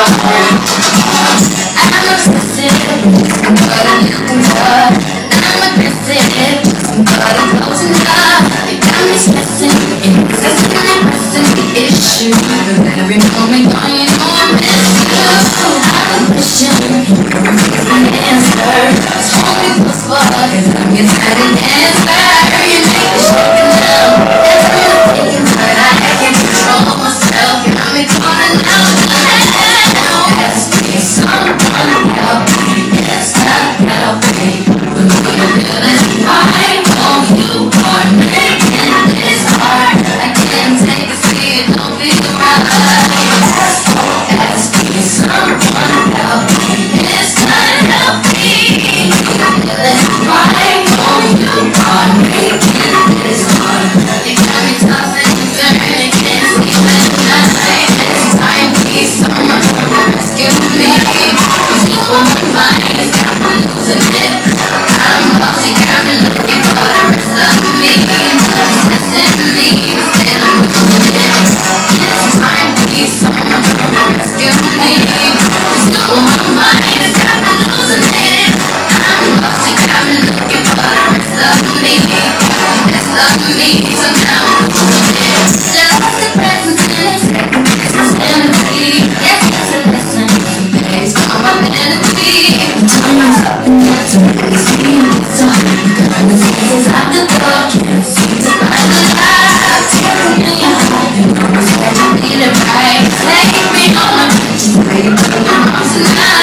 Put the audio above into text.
Every moment on you know I miss you. I'm pushing an answer. Show me what's what, cause I'm your tiny dancer. You make me shake it now. That's when I'm thinking, but I can't control myself. You got me calling out now. Ask me someone help me. Yes, I help me. When we feel it, why won't you are making this hard? I can't take a seat, don't be right. Ask me someone help me. Yes, I help me. Why won't you are making this hard? You got me tossing and turning, can't sleep at night. It's time, please, someone rescue me. Cause you on my mind, it's got me losing it. I'm lost, you got me looking for the rest of me. Obsessing me, instead I'm losing it. It's time, please, someone rescue me. Cause you on my mind, it's got me losing it. I'm lost, you got me looking for the rest of me. Rest of me, so now I'm losing it. Just the present and second business energy. Yes, it's a lesson, it's all my melody. Turn myself and that's what I see. So got the senses out the door, can't seem to find the light. Tearing me apart, and always had to be the right. Take me on a mission, baby, I'm tonight.